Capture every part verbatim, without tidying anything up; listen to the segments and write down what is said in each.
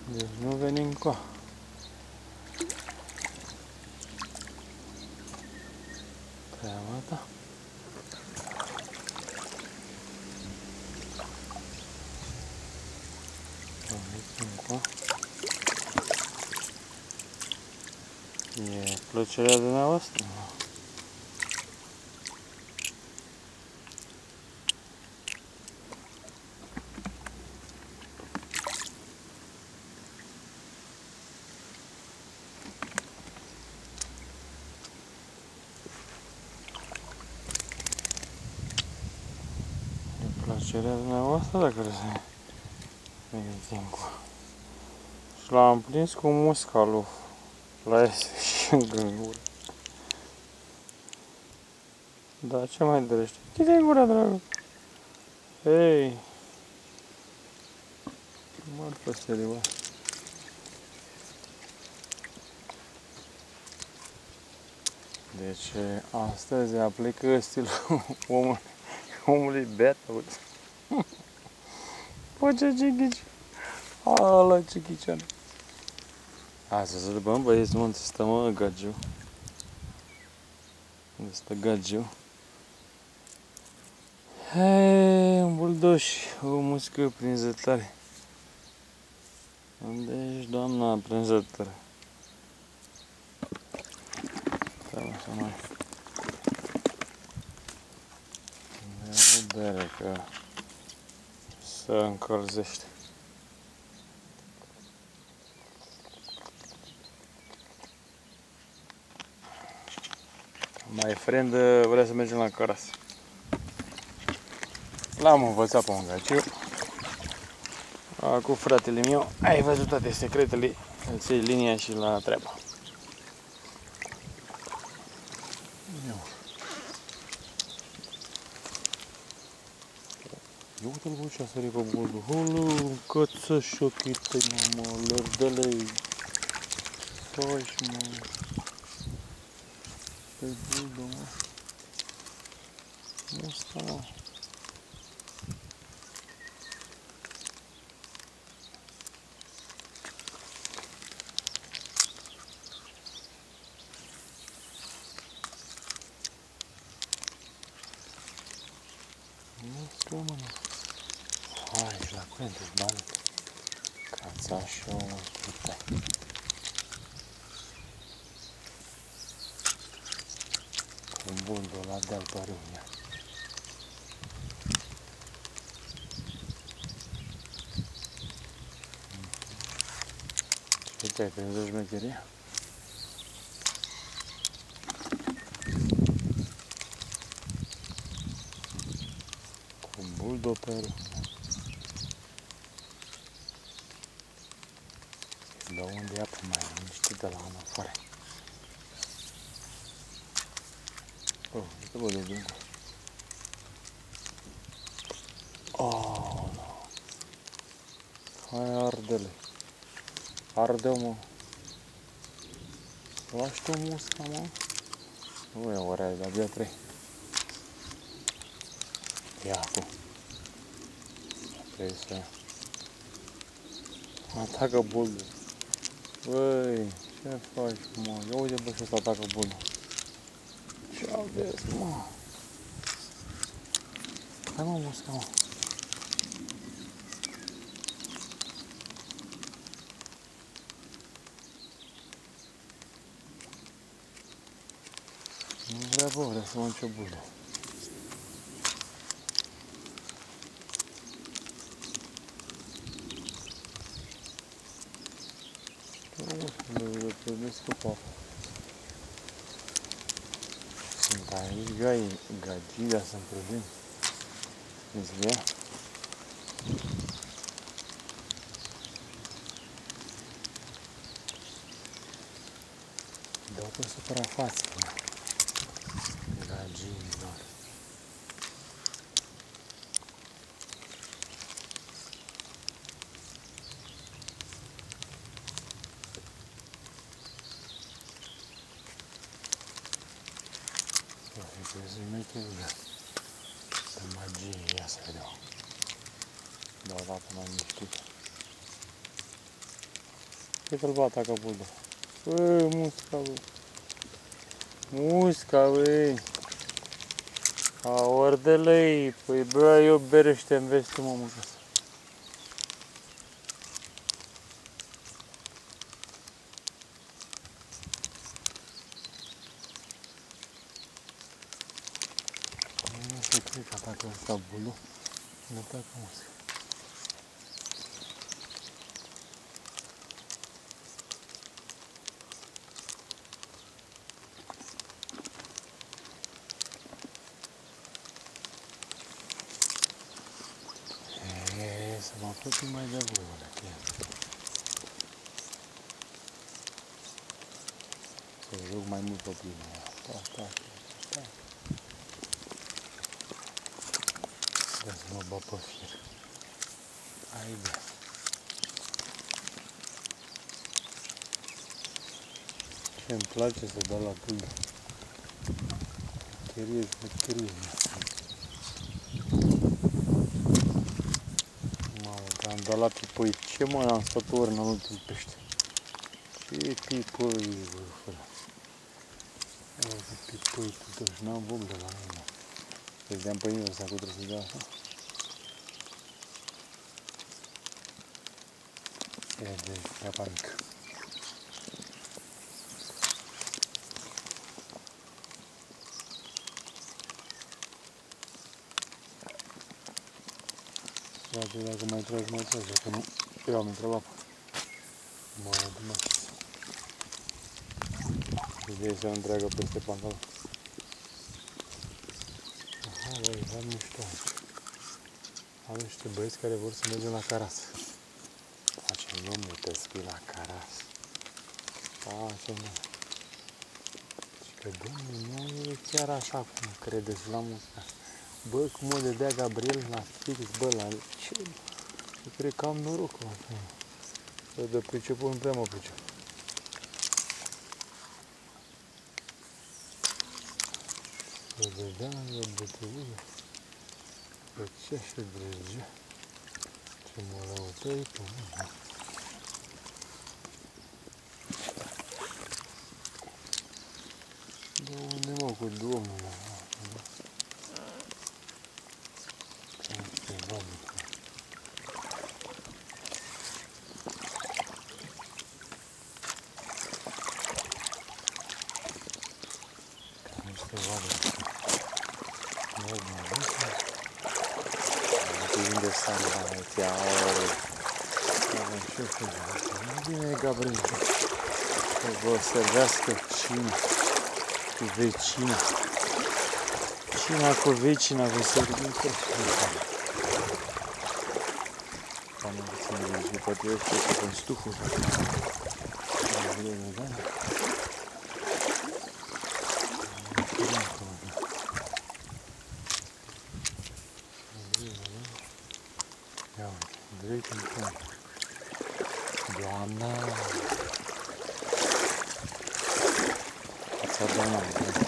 Deci nu venim cu treaba ta. E plăcerea dumneavoastră. E plăcerea dumneavoastră dacă vreți să veniți încoa. Și l-am prins cu muscalul la iese și în gângură. Da, ce mai dorește? Închide gura, dragă! Hei! Marfă serioasă. Deci astăzi aplică stilul omului, omului beat, auzi. Pă, ce cichici! Ala, cichiciană! Asta să după, băieți, unde stă, mă, gagiu? Unde stă gagiu? Hei, un buldoș, o muscă prinzătoare. Unde ești, doamna prinzătoare? Trebuie să mai... Vedere că se încălzește. My friend vrea să mergem la Căras. L-am învățat pe un gaciu. Cu fratele meu, ai văzut toate secretele, îl ții linia și la treabă. Eu uite-l bă ce-a sărit pe buldul. Hulu, căță șochită, mă, lărdălei. Faci, mă. Pe buldul, mă. Nu sta, mă. Nu sta, mă. Hai, și la curent, îți bani. Cața și o putea. Cu buldul ăla de-al părâunea. Ce te-ai prins o șmecherie? Cu buldul părâunea. De unde ia pe mai liniștită la în afară. Oh, uite bă de dungă. Oh, no. Hai, arde-le. Arde-o, mă. Lași tu musca, mă. Nu e ora aia, de-abia trei. Ia acum. Trebuie să... Atacă buldul. Băi, ce faci, mă? Ia uite, bă, și-ăsta atacă buldul. Ce aveți, mă? Hai, mă, musca, mă. Nu vrea, bă, vrea să mănânce buldul. Le privesc cu papă. Sunt aici gai, gagii, dar să-mi privim. Îți vrea? Dau pe suprafață, mă. Gagiilor. Trebuie să-i metem de magie, ia să vedem. Dau o dată mai miștită. Uite-l bata capul de. Bă, musca, bă. Musca, bă. A ordelei. Păi bă, eu berește-mi, vezi tu, mă, mâncă. Nu se cred că atacă ăsta bulu. Nu atacă musca. Să mă apuc mai de voie, să joc mai mult pe plină. Ta, ta, ta. Da, să mă bag pe fir. Haide. Ce-mi place să dau la pâine. Cheriez, cheriez. Am dat la pipăi. Ce mă, am stat o oră, n-am ultimul pește. Ce pipăi, bă, frate. Aia de pipăi, totuși, n-am voc de la mine. Vedeam pe invers, acum trebuie să dea așa. E de treaba mică. Frate, dacă mai tragi, mai tragi, dacă nu, eu am întrebat. Mă, mă. Ideea e să nu treagă peste pantalon. Aha, băi, am mișto aici. Am niște băieți care vor să mergem la Caras. Facem omul pescuit la Caras. Facem, mă. Și că, domnule, nu e chiar așa cum credeți la muzica. Bă, cum o dădea Gabriel la fix, bă, la ce? Eu cred că am noroc, mă. Să de priceput, nu prea mă pricep. Să dădea la bătălie. Pe ce și drege. Ce mă lăutăi pe mine. Da, unde mă cu domnul, mă? Niște vale. Nu, nu, nu. Unde sare la aici? Aoleu. Ce faci? Nu vine Gabriel. Să vă servească cina cu vecina. Cina cu vecina vă servită. Am învățat de zi, poate eu știu că în stuful. Ia uite, direct în punct. Doamna! Ați-a doamna, bine.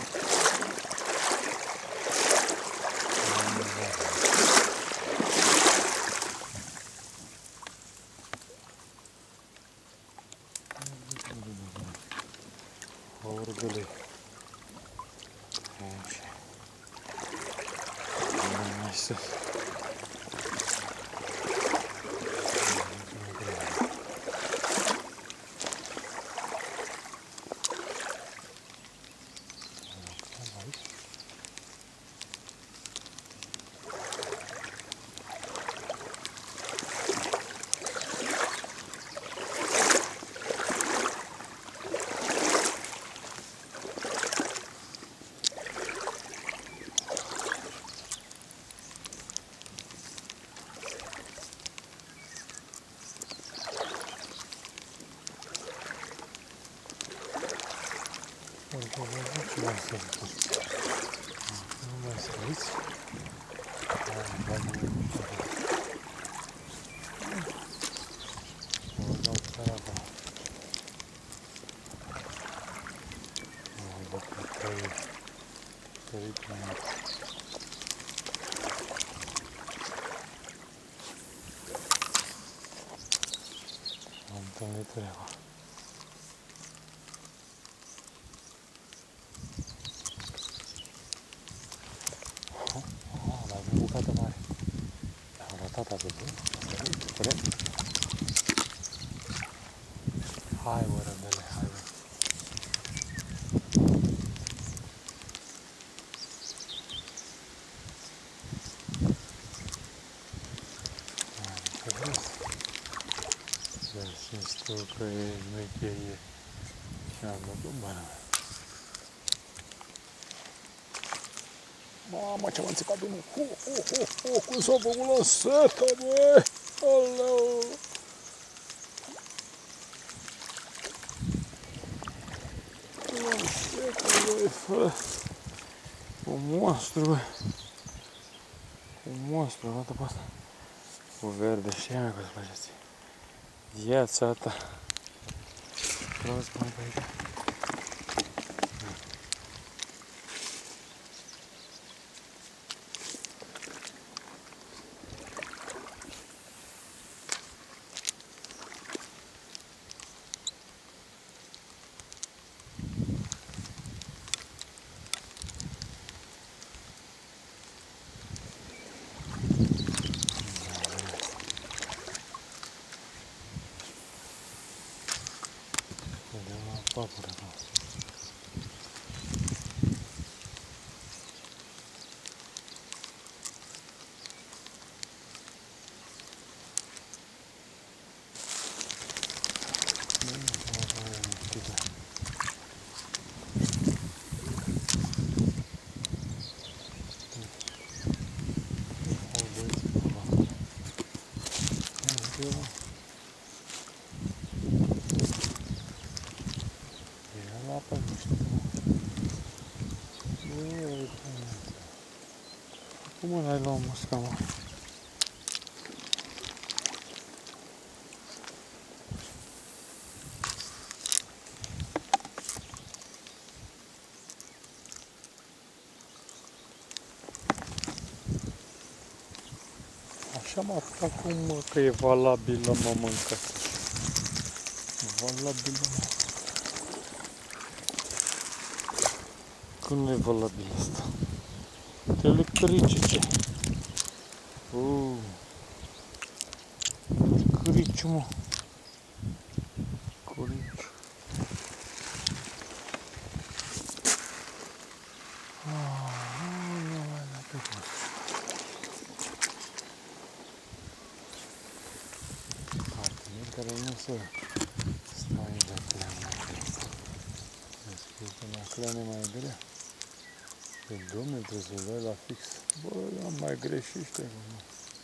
Orgălui. Aici. Mai sus. Încă vă zic ce v-am să zic. Nu mai scriți. Am bani de mișto. Vă dau țara acolo. Mă dau pe trei. Trei minute. Am întâlnit treaba. lăsat atât, corect? Hai, mă, răbele, hai, mă. Hai, că vrei să simți tu că e mecherie și am dat o bană. Mamă, ce m-a înțepat unul! Ho, ho, ho, ho, cum s-a făcut la seta, băi! Aleu! La seta, băi, fă! Un monstru, băi! Un monstru, arată pe asta! Cu verde, știi mea că îți place ție! Viața ta! Prost, mai pe aici! Vedem la papură acum. Cum n-ai luat musca, mă? Așa mă fac cum, mă, că e valabilă, mă, mâncă. Valabilă, mă. Când nu e valabilă asta? Telecăricice. Uuu. Criciu, mă. Criciu. Nu mai la pe post. Parteneri care nu să stai de cleane. Să spui că la cleane mai grea. Că, dom'le, trebuie să dai la fix. Bă, am mai greșit, știi, mă.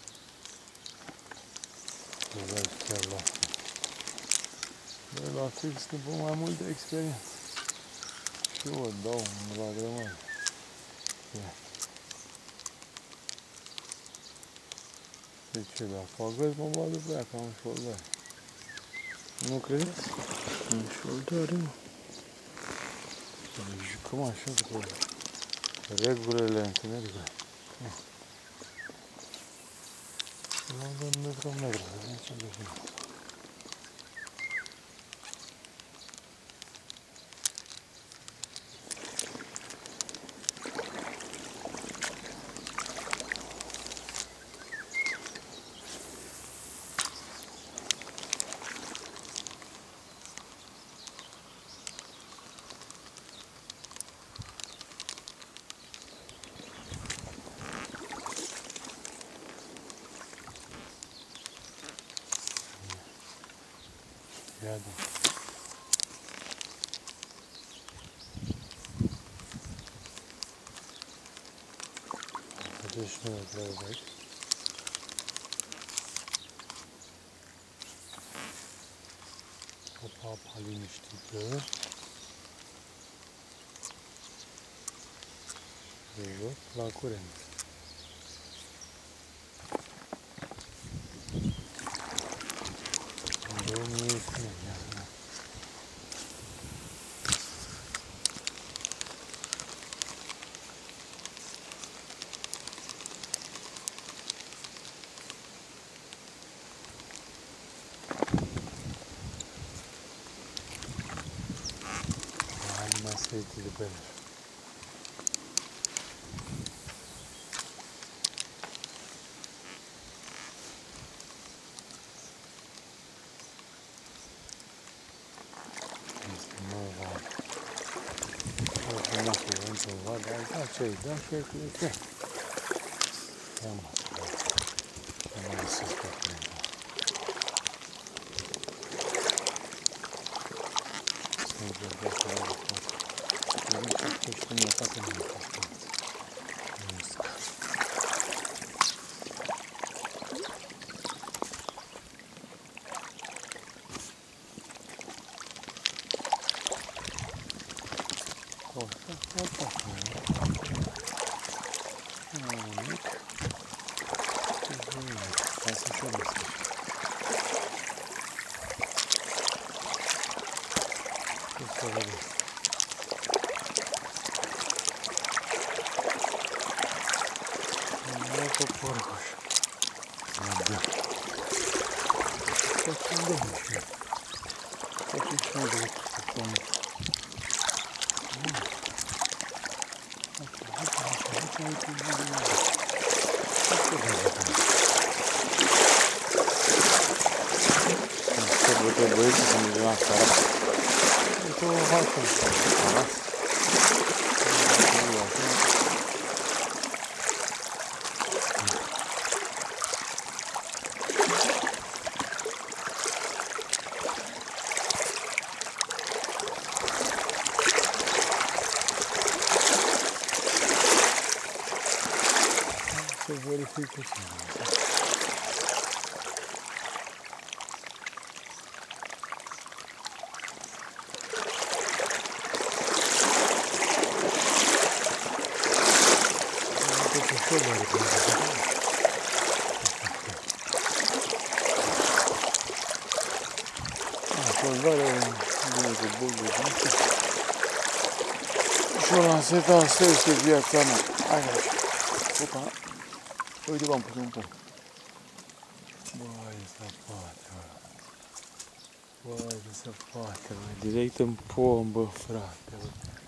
Să dai chiar la fix. Bă, la fix după mai multă experiență. Și eu o dau la grămadă. Ia. De ce, dacă agăți, mă bagă pe aia, că am șoldare. Nu credeți? Am șoldare, mă. Să ne jucăm așa după regulile întunericului. Luăm de metru în metru, să vedem ce găsim. Iată. Vedeți și noi trebuie aici. O papa liniștită. De jos la curent. Domnul este aceite de pele. ce-i da și ai clicat. Ia mă, să văd. Ce mai sus pe acolo. Să-mi văd acolo la față. Vedem ce ești în ea toată lumea pe față. Musca. O, să fac acolo. Un mic. Hai să se lăsă. Ce să vedem? Nu pe porcoș. Abia. Ce să vedem și eu? Ce să vedem și eu? Trebuie băieții să mergem la Caras. Uite o halcă în Caras. Să verific puțin. Что говорит? А, позвали много более знаете. Что у нас это остается взять она? Ай, опа. Uite, v-am pus un pom. Băi, se poate, bă. Băi, se poate, bă. Direct în pom, bă, frate, bă.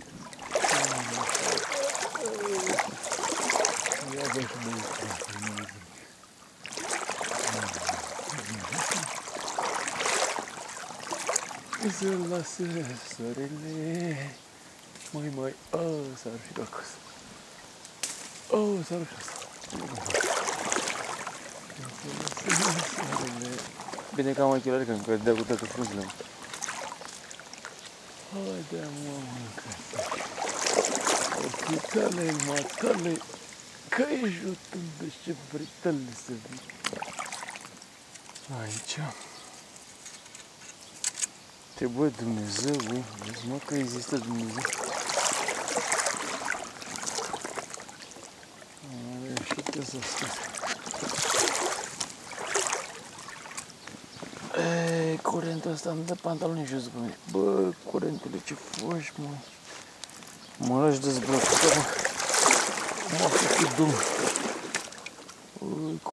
Ia bă și băi, frate, nu e zic. Să-l lasă soarele. Măi, măi, a, s-a rușit acasă. Oh, s-a rușit asta. Bine că am ochelari, că încă dea cu toate frunzele. Haide, mă, mâncă-ți. Ochitale, matale, că e jutându-și ce brităle să vii. Aici. Te bă, Dumnezeu, bă, vezi mă că există Dumnezeu. Am reușit să scazi. Eee, curentul ăsta îmi dă pantaloni jos după mine. Bă, curentule, ce faci, mă? Mă lași dezbrăcat, mă. M-a făcut dum.